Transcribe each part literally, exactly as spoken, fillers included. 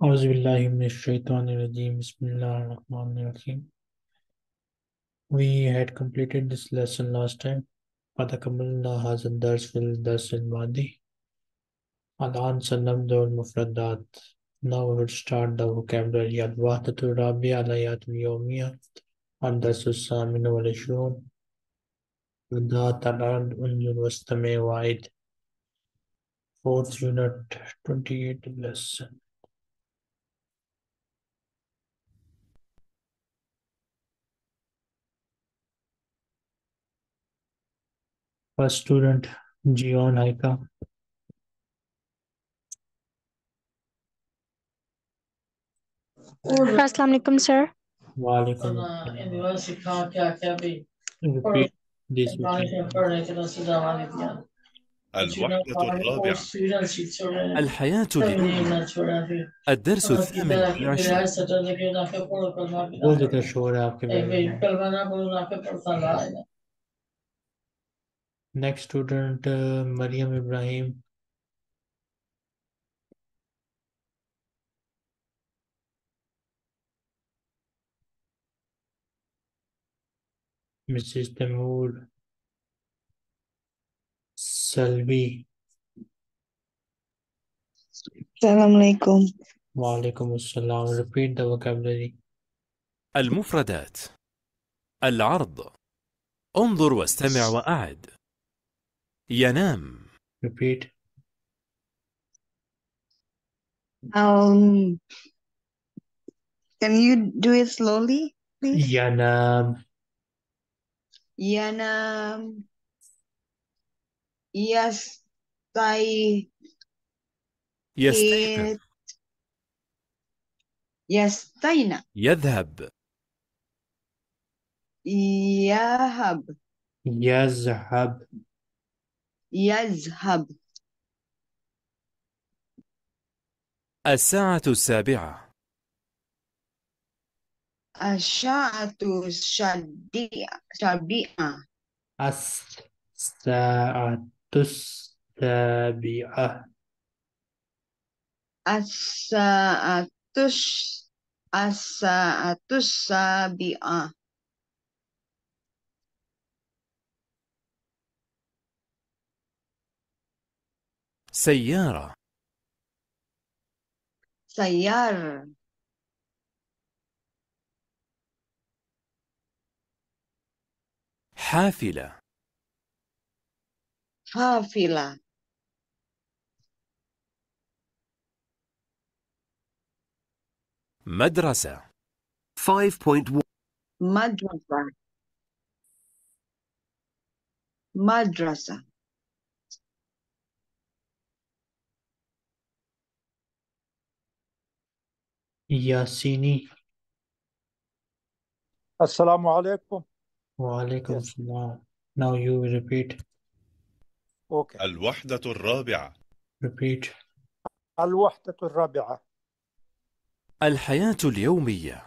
أعوذ بالله من الشيطان الرجيم بسم الله الرحمن الرحيم. We had completed this lesson last time. قد كملنا هذا الدرس في الدرس الماضي. الآن سنبدأ المفردات. Now we will start the vocabulary. الوحدة الرابعة الحياة اليومية. الدرس الثامن والعشرون. ذات الأرض انظر واستمع وعد. Fourth unit twenty-eight lesson. First student Jion Haika. अस्सलाम वालेकुम sir. Walaikum assalam. Repeat this with me. الوحدة الرابعة الحياة اليومية الدرس الثامن والعشرون बहुत ज्यादा शोर है आपके background में. Next student Maryam Ibrahim. Mrs Taimur. Salwi. السلام عليكم. वालेकुम अस्सलाम. Repeat the vocabulary. المفردات: العرض، انظر واستمع وأعد. ينام، Repeat. Um, can you do it slowly, please? ينام. ينام. يستيقظ. يستيقظ، يستيقظ. يذهب، يذهب. يذهب. يذهب. الساعة السابعة، الساعة السابعة. السابعة. الساعة السابعة. الساعة الس- الساعة السابعة. سيارة، سيارة. حافلة، حافلة. مدرسة. five point one مدرسة. مدرسة. ياسيني. السلام عليكم. وعليكم Yes. السلام. Now you repeat. Okay. الوحدة الرابعة Repeat. الوحدة الرابعة الحياة اليومية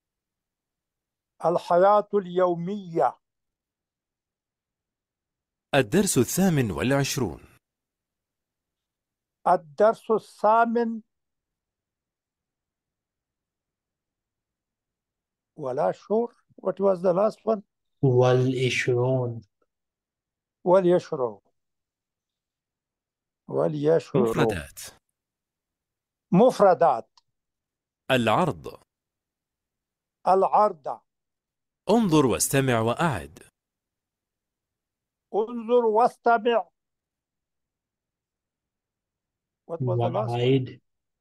الحياة اليومية. الدرس الثامن والعشرون الدرس الثامن ولا شور. What was the last one? والعشرون. وليشروا. وليشروا. مفردات: مفردات. العرض، العرض. انظر واستمع وأعد. انظر واستمع. What was the last one? وعيد.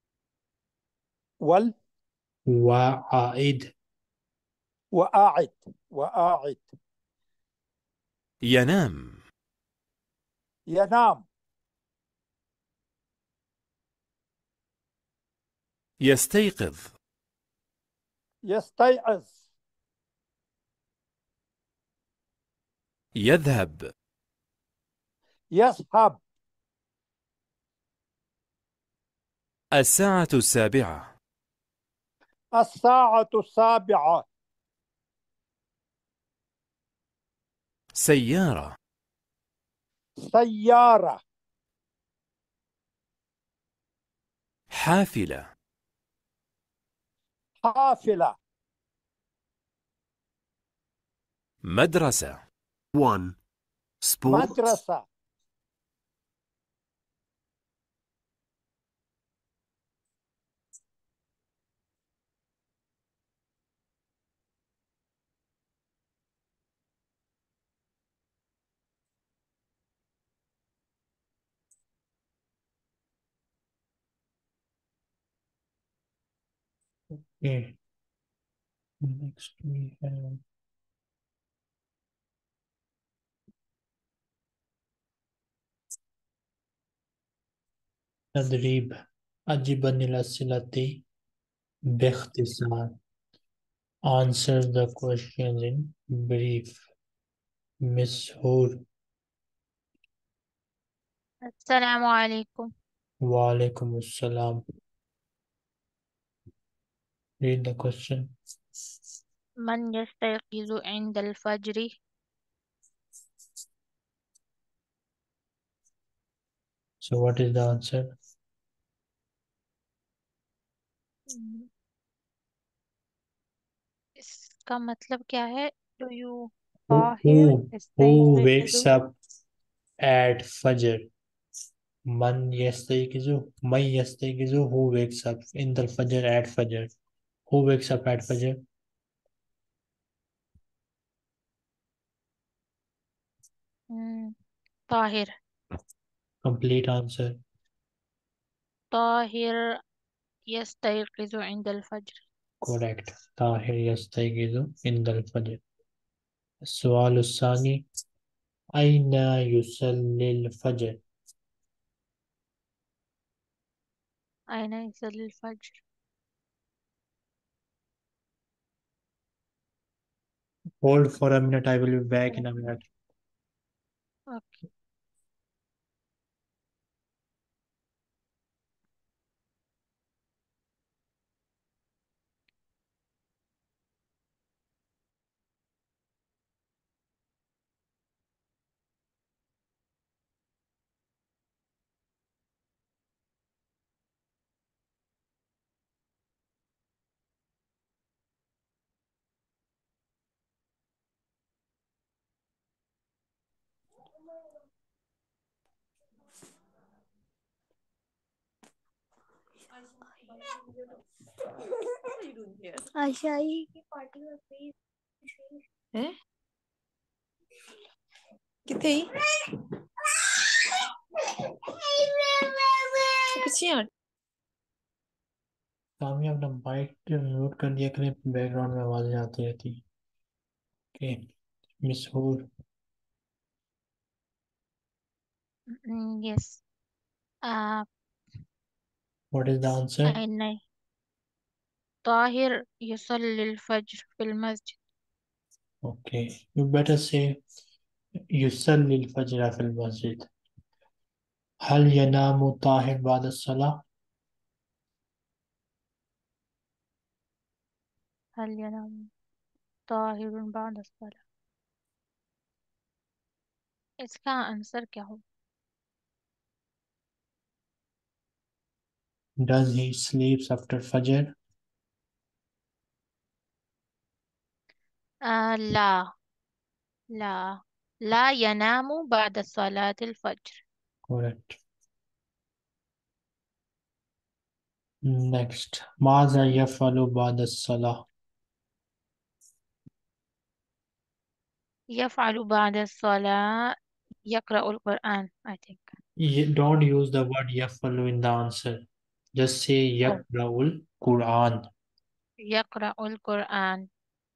وال وعائد. وأعد. وأعد. ينام، ينام. يستيقظ، يستيقظ. يذهب، يذهب. الساعة السابعة، الساعة السابعة. سيارة، سيارة. حافلة، حافلة. مدرسة. one. Sports. مدرسة. Okay. Next we have تدريب أجب عن الأسئلة باختصار. Answer the questions in brief. Miss Hoor. السلام عليكم. Walaikum assalam. Read the question. من يستيقظ عند الفجر؟ So what is the answer? हम्म, इसका मतलब क्या है? Do you Who طاهر who, who wakes يستيقظ up at Fajr? Man yastayiqizu, man yastayiqizu, who wakes up in the Fajr at Fajr? Who wakes up at Fajr? Hmm, طاهر. Complete answer. طاهر يستيقظ عند الفجر. Correct. Tahir yastayiqizu in the Fajr. السؤال الثاني أين يصلي الفجر؟ أين يصلي الفجر؟ Hold for a minute, I will be back in a minute. أوكي. आशाई की पार्टी में प्लीज हैं किथे किसी और सामी अपना mic mute कर दिया करें, बैकग्राउंड में आवाजें आती रहती। Okay, miss Hoor. Mm, yes. آه What is the answer? أين طاهر يصلي الفجر في المسجد. Okay, you better say يصلي الفجر في المسجد. هل ينام طاهر بعد الصلاة؟ هل ينام طاهر بعد الصلاة؟ इसका आंसर क्या हो? Does he sleeps after Fajr? آه لا لا لا ينام بعد صلاة الفجر. Correct. Next, ماذا يفعل بعد الصلاة؟ يفعل بعد الصلاة يقرأ القرآن I think. You don't use the word يفعل in the answer. Just say Oh. يقرأ القرآن. يقرأ القرآن.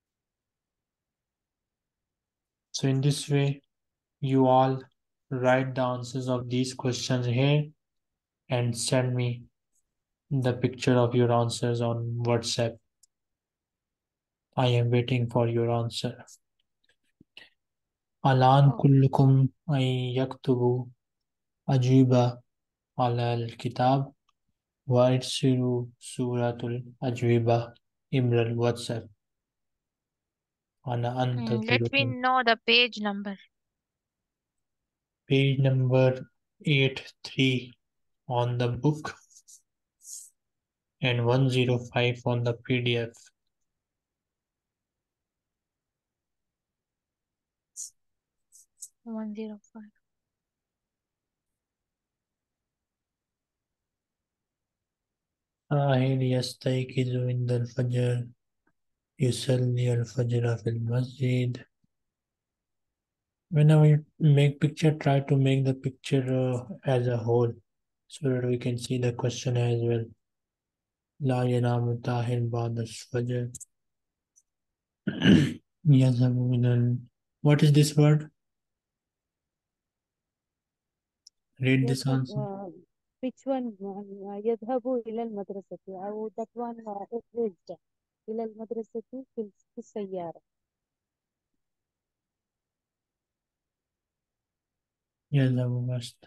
So in this way, you all write the answers of these questions here and send me the picture of your answers on WhatsApp. I am waiting for your answer. الآن Oh. كلكم أن يكتبوا أجوبة على الكتاب وارسلوا صورة الأجوبة عبر الواتساب. أنا Mm, let me أنتظركم. know the page number. Page number eighty-three on the book. and one zero five on the P D F. one zero five. طاهر يستيقظ عند الفجر يصلي الفجر في المسجد. Whenever you make picture, try to make the picture uh, as a whole so that we can see the question as well. لا ينام طاهر بعد الفجر. يذهب من ال... What is this word? Read this يذهب answer. uh, which one uh, يذهب إلى المدرسة أو that one uh, erased إلى المدرسة في في السيارة. يذهب must.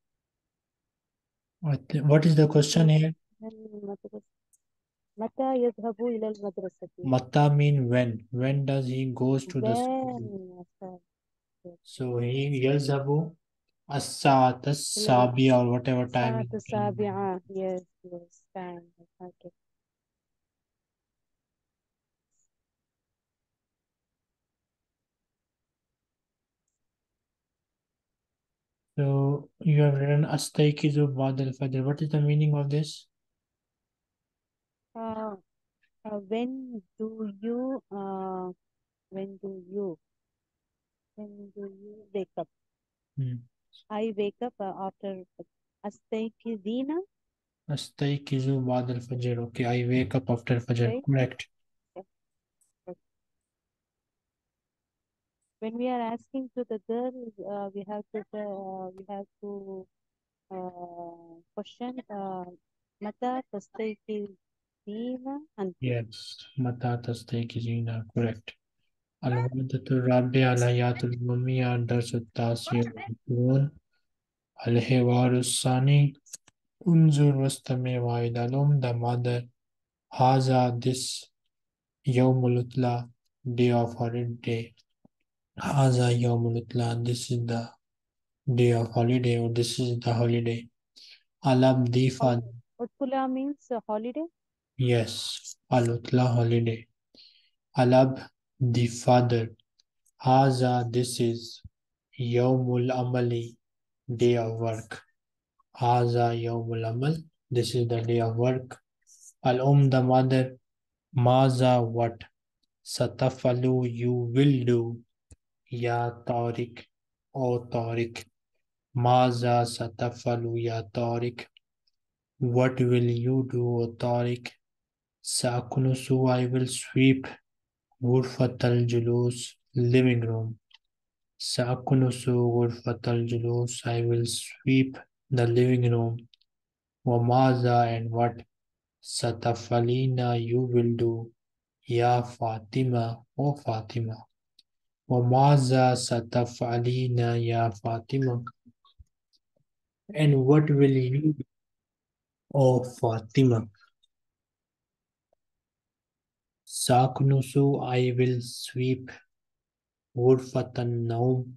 What, what is the question here? المدرسة. متى يذهب إلى المدرسة؟ Mata mean when. When does he goes to the school? when So he يذهب الساعة إلى السابعة or whatever time. الساعة he can. السابعة. yes yes time. okay. So you have written astayqizu ba'd al-fajr. What is the meaning of this? uh, uh, when do you uh, when do you when do you wake up? Hmm. I wake up uh, after أستيقظين. Astayqizu ba'd al-fajr. Okay, I wake up after fajr. right? Correct. When we are asking to the girl, uh, we have to uh, we have to uh, question uh, متى تستيقظين أنت؟ Yes. Mata tastayqizina. Correct. Al-Wahdatul Rabi'a al-Hayatul Ummiya ad-Darsu at-Tasi' wal-Ishroon. Al-Hiwaru Sani. Unzur wastami' wa'id al-Um. The mother. Haza this Yawmul Utla. Day of holiday. Haza Yawmul Utla. This is the day of holiday or this is the holiday. Alab Difa. Utpula means uh, holiday. Yes. Al-Utla holiday. Alab the father. Haza this is Yawmul Amali. Day of work. Haza Yawmul Amal. This is the day of work. Al-Um the mother. Maza what? Satafalu you will do. Ya Tariq. O Tariq. Maza Satafalu Ya Tariq. What will you do, O Tariq? Sakunusu I will sweep. Ghurfat al-Julus living room. Sakunusu Ghurfat al-Julus I will sweep the living room. Wamaza and what? Satafalina you will do. Ya Fatima, O Fatima. Wamaza Satafalina Ya Fatima. And what will you do, O Fatima? Saknusu I will sweep. Ghurfatan Naum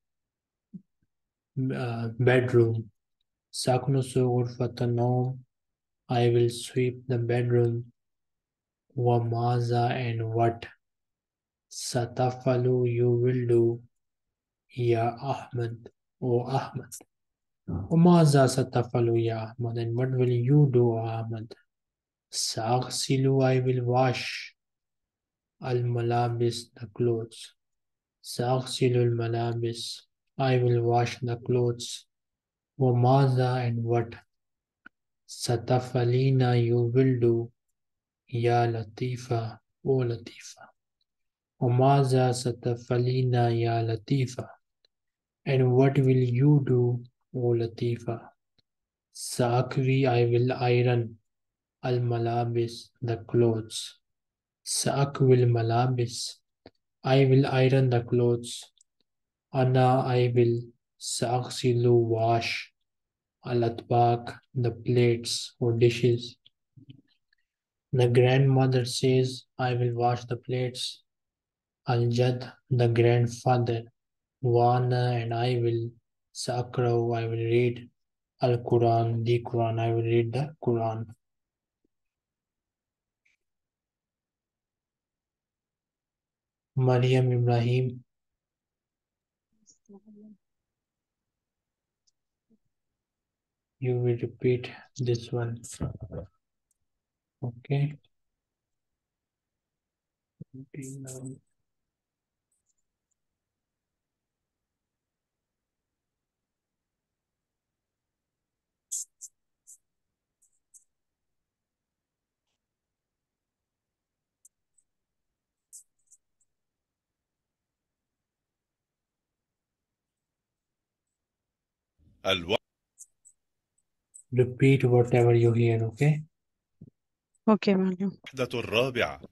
uh, bedroom. Saknusu Ghurfatan Naum I will sweep the bedroom. Wamaza and what? Satafalu you will do. Ya Ahmad, O Ahmad. Wamaza Satafalu Ya Ahmad, and what will you do, O Ahmad? Saghsilu I will wash. Al Malabis the clothes. Saghsilu al Malabis I will wash the clothes. Wamaza and what? Satafalina you will do. Ya Latifa, O Latifa. Wamaza Satafalina Ya Latifa. And what will you do, O Latifa? Saakri I will iron. Al Malabis the clothes. Saakwil Malabis I will iron the clothes. Ana I will Saaksilu wash. Al-Atbaq the plates or dishes. The grandmother says, I will wash the plates. Al-Jad the grandfather. Wana and I will Sakrau I will read. Al-Quran the Quran I will read the Quran. Mariam Ibrahim. You will repeat this one. Okay. الوحدة Repeat whatever you hear, okay? اوكي معلم. الرابعة.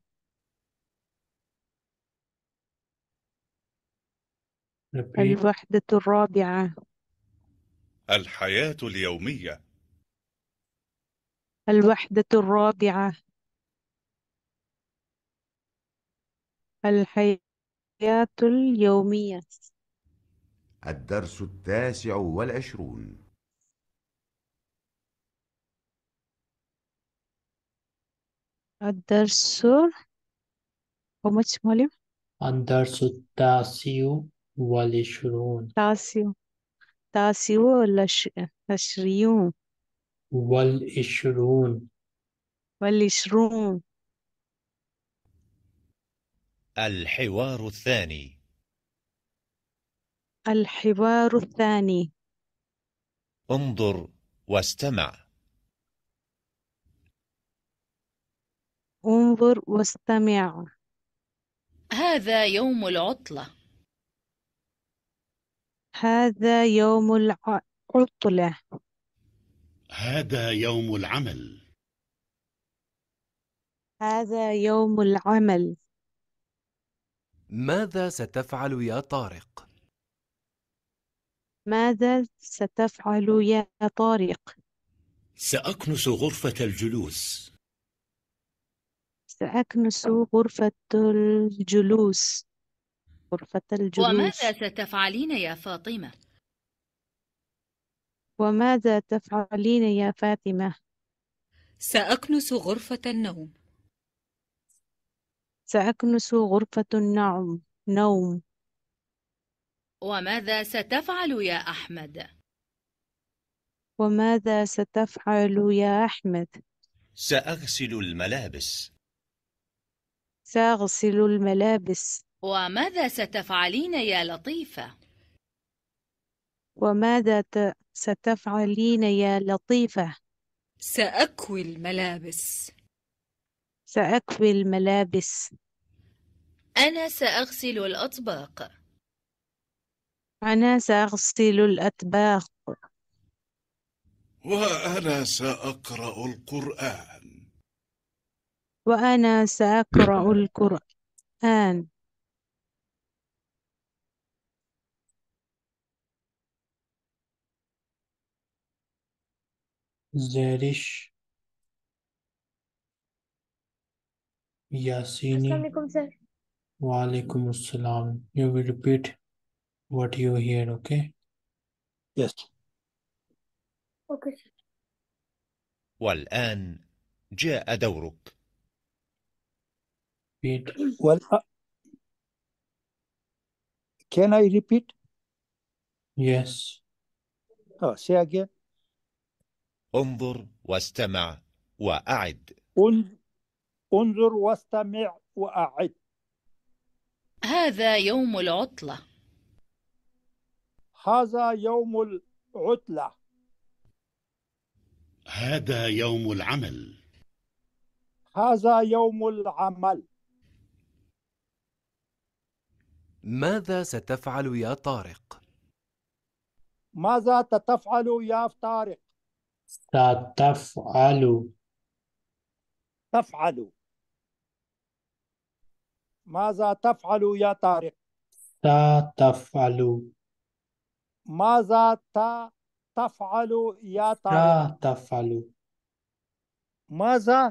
Repeat. الوحدة الرابعة. الحياة اليومية. الوحدة الرابعة. الحياة اليومية. الدرس التاسع والعشرون. الدرس How much معلم؟ الدرس التاسع والعشرون. تاسع تاسع ولا ش... عشرين والعشرون. والعشرون. الحوار الثاني. الحوار الثاني. انظر واستمع. انظر واستمع. هذا يوم العطلة. هذا يوم العطلة. هذا يوم العمل. هذا يوم العمل. ماذا ستفعل يا طارق؟ ماذا ستفعل يا طارق؟ سأكنس غرفة الجلوس. سأكنس غرفة الجلوس. غرفة الجلوس. وماذا ستفعلين يا فاطمة؟ وماذا تفعلين يا فاطمة؟ سأكنس غرفة النوم. سأكنس غرفة النوم. نوم. وماذا ستفعل يا أحمد؟ وماذا ستفعل يا أحمد؟ سأغسل الملابس. سأغسل الملابس. وماذا ستفعلين يا لطيفة؟ وماذا ت- ستفعلين يا لطيفة؟ سأكوي الملابس. سأكوي الملابس. أنا سأغسل الأطباق. أنا سأغسل الأطباق. وأنا سأقرأ القرآن. وأنا سأقرأ القرآن. Zarish Yasini. Assalamualaikum, sir. Wa alaikum assalam. You will repeat what you hear, okay? Yes. Okay, sir. والآن جاء دورك. Repeat. Well, uh, can I repeat? Yes. Oh, say again. انظر واستمع وأعد. ان- انظر واستمع وأعد. هذا يوم العطلة. هذا يوم العطلة. هذا يوم العمل. هذا يوم العمل. ماذا ستفعل يا طارق؟ ماذا تفعل يا طارق؟ ستفعل. تفعل. ماذا تفعل يا طارق؟ ستفعل. ماذا ت- تفعل يا طارق؟ ستفعل. ماذا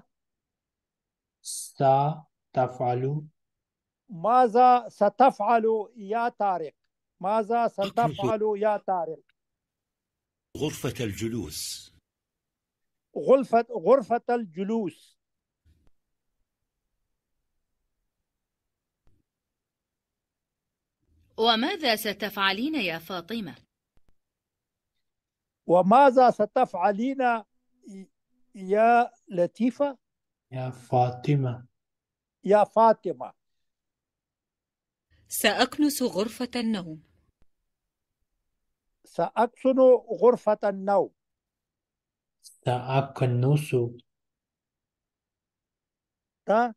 ستفعل. ماذا ستفعل يا طارق؟ ماذا ستفعل يا طارق؟ غرفة الجلوس. غرفة غرفة الجلوس. وماذا ستفعلين يا فاطمة؟ وماذا ستفعلين يا لطيفة؟ يا فاطمة. يا فاطمة. سأكنس غرفة النوم. سأكنس غرفة النوم. سأكنس. تا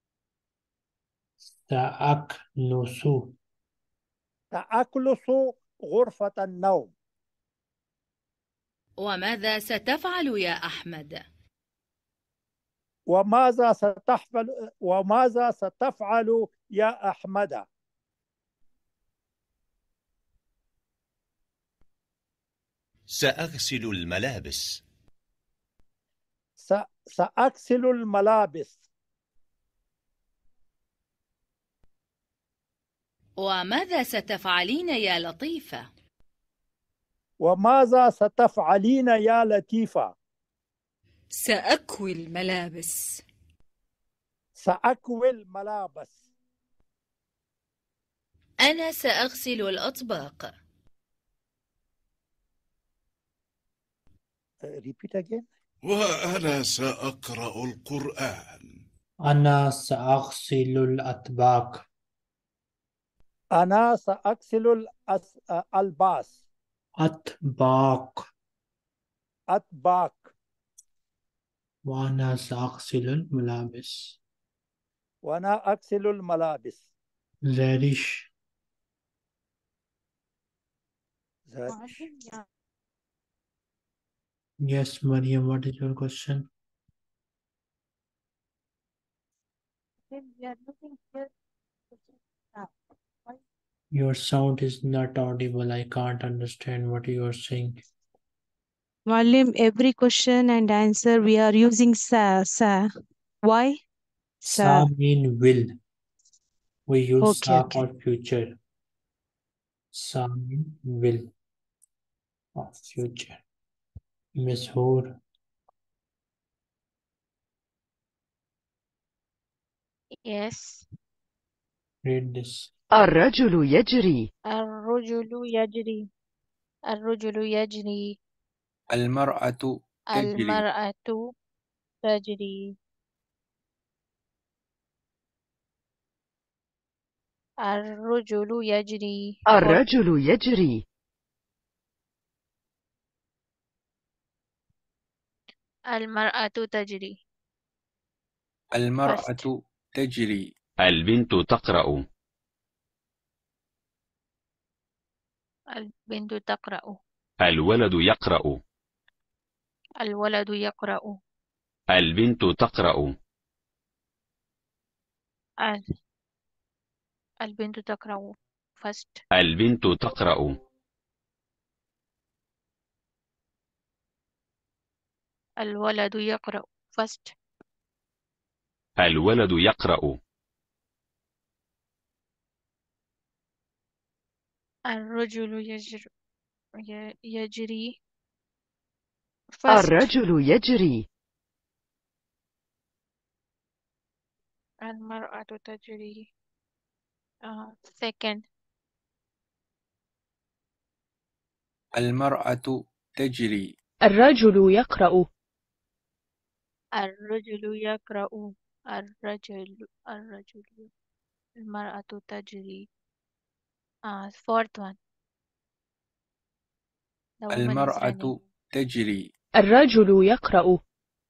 سأكنس. سأكنس غرفة النوم. وماذا ستفعل يا أحمد؟ وماذا ستفعل وماذا ستفعل يا أحمد؟ سأغسل الملابس. س... سأغسل الملابس. وماذا ستفعلين يا لطيفة؟ وماذا ستفعلين يا لطيفة؟ سأكوي الملابس. سأكوي الملابس. أنا سأغسل الأطباق. Repeat again. وأنا سأقرأ القرآن. أنا سأغسل الأطباق. أنا سأغسل الأس... الباس. أطباق. أطباق. وأنا سأغسل الملابس. وأنا أغسل الملابس. زارش. زارش. Yes, Mariam, what is your question? Your sound is not audible. I can't understand what you are saying. Malim, every question and answer we are using sa, sa. Why? Sa mean will. We use Okay, sa okay. for future. Sa mean will of future. Miss Hoor. Yes. Read this. الرجل يجري. الرجل يجري. الرجل يجري. المرأة تجري. المرأة تجري. الرجل يجري. الرجل يجري. المرأة تجري. المرأة First. تجري. البنت تقرأ. البنت تقرأ. الولد يقرأ. الولد يقرأ. البنت تقرأ. ال- البنت تقرأ. First. البنت تقرأ. الولد يقرأ. First. الولد يقرأ. الرجل يجري. يجري. First. الرجل يجري. المرأة تجري. Uh, second. المرأة تجري. الرجل يقرأ. الرجل يقرأ. الرجل الرجل المرأة تجري. Uh, fourth one. The woman is المرأة running. تجري. الرجل يقرأ.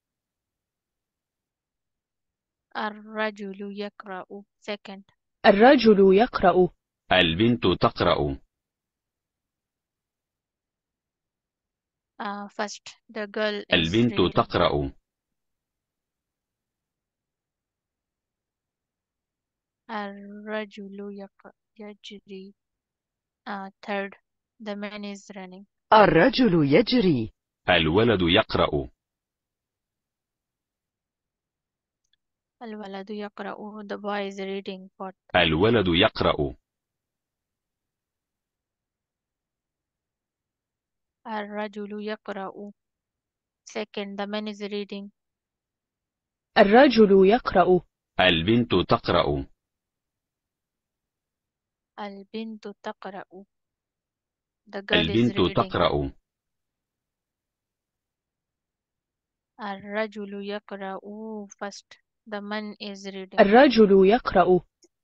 الرجل يقرأ. Second. الرجل يقرأ. البنت تقرأ. Uh, first, the girl is البنت reading. تقرأ. الرجل يق- يجري. Uh, third, the man is running. الرجل يجري. الولد يقرأ. الولد يقرأ. The boy is reading. Fourth. الولد يقرأ. الرجل يقرأ. Second, the man is reading. الرجل يقرأ. البنت تقرأ. البنت تقرأ. The girl is البنت reading. تقرأ. الرجل يقرأ. First, the man is reading. الرجل يقرأ.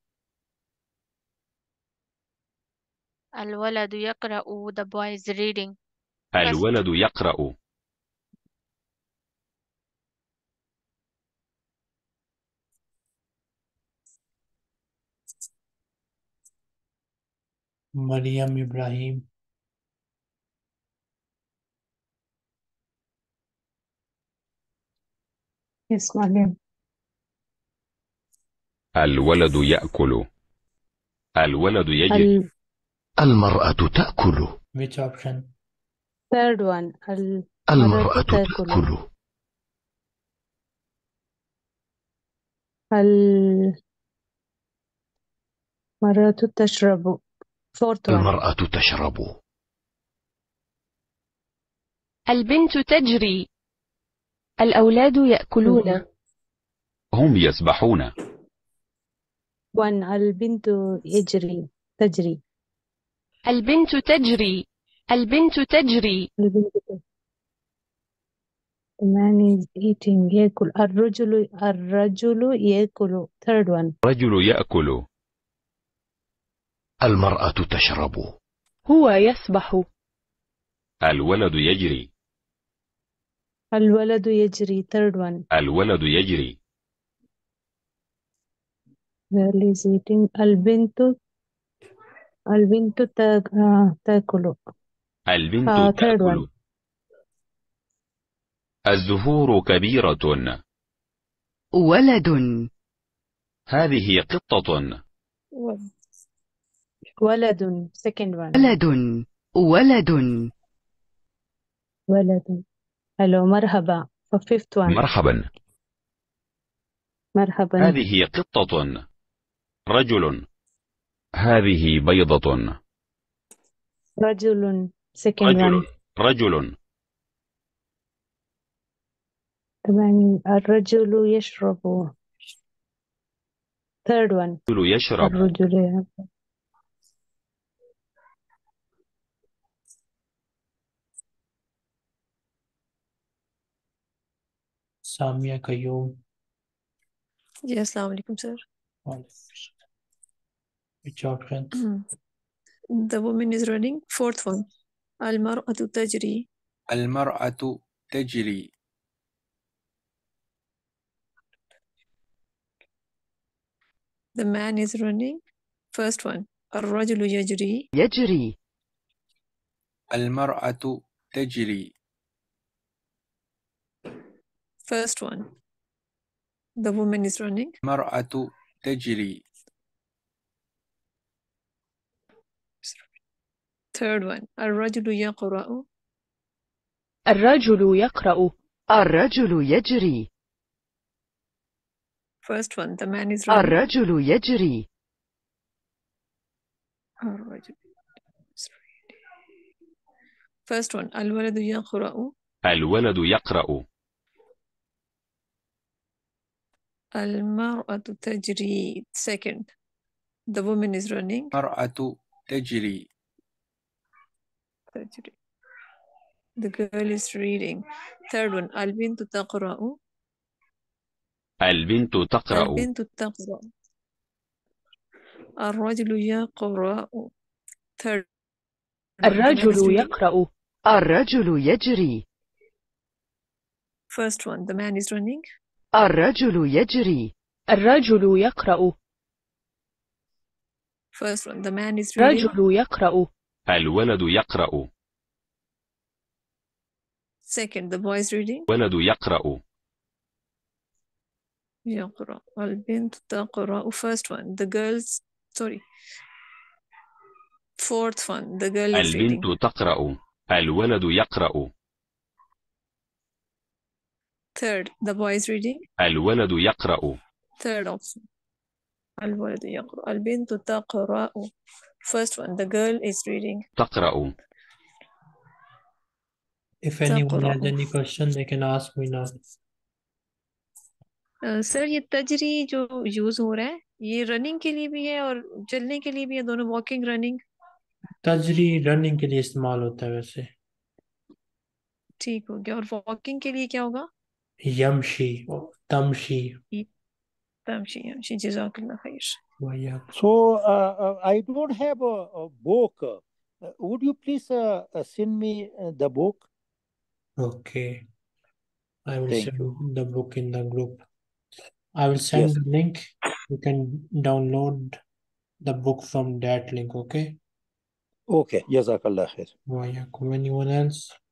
الولد يقرأ. The boy is reading. First, الولد يقرأ. Maryam Ibrahim. Yes, Maryam. الولد يأكل. الولد يجري. ال المرأة تأكل. Which option? third one. المرأة المرأة تأكل. تأكل. المرأة تشرب. fourth one. المرأة تشرب. البنت تجري. الأولاد يأكلون. هم يسبحون. one. البنت يجري تجري. البنت تجري. البنت تجري. البنت تجري. The man is eating. يأكل. الرجل الرجل يأكل. third one. رجل يأكل. المرأة تشرب. هو يسبح. الولد يجري. الولد يجري. third one. الولد يجري. Girl is eating. البنت البنت تا- آه، تأكل. البنت آه، third one. تأكل. الزهور كبيرة. ولد. هذه قطة. ولد. second one. ولد. ولد. ولد. hello مرحبا. for fifth one. مرحبا. مرحبا. هذه قطة. رجل. هذه بيضة. رجل. second رجل. one. رجل. طبعا الرجل يشرب. third one. الرجل يشرب. الرجل يشرب. Samia Qayyum. Yes, Assalamu alaikum, sir. Which option? The woman is running. Fourth one. Al-mar'atu tajri. المرأة تجري. The man is running. First one. الرجل يجري. يجري. المرأة تجري. First one. The woman is running. المرأة تجري. Third one. الرجل يقرأ. الرجل يقرأ. الرجل يجري. First one. The man is running. الرجل يجري. الرجل is reading. First one. الولد يقرأ. الولد يقرأ. المرأة تجري. Second. The woman is running. المرأة تجري. تجري. The girl is reading. Third one. البنت تقرأ. البنت تقرأ. البنت تقرأ. الرجل يقرأ. Third one. الرجل يقرأ. الرجل يجري. First one. The man is running. الرجل يجري. الرجل يقرأ. First one. The man is reading. الرجل يقرأ. الولد يقرأ. Second. The boy is reading. ولد يقرأ. يقرأ. البنت تقرأ. First one. The girls. Sorry. Fourth one. The girl is reading. البنت تقرأ. الولد يقرأ. Third. The boy is reading. الولد يقرأ. Third option. الولد يقرأ. البنت تقرأ. First one. The girl is reading. تقرأ. If anyone has تقرأ. any question, they can ask me now. Uh, sir, ये तजरी जो यूज हो रहा है ये रनिंग के लिए भी है और चलने के लिए भी है, दोनों, वॉकिंग रनिंग। तजरी रनिंग के लिए इस्तेमाल होता है वैसे। ठीक हो गया। और वॉकिंग के लिए क्या होगा? यमशी और तमशी। तमशी, यमशी, जज़ाकल्लाह खैर। वयक। So uh, uh, I don't have a, a book. Uh, would you please uh, uh, send me uh, the book? Okay. I will Thank send you. the book in the group. I will send Yes. the link. You can download the book from that link, okay? Okay. Jazakallah khair. Wayakum. Anyone else?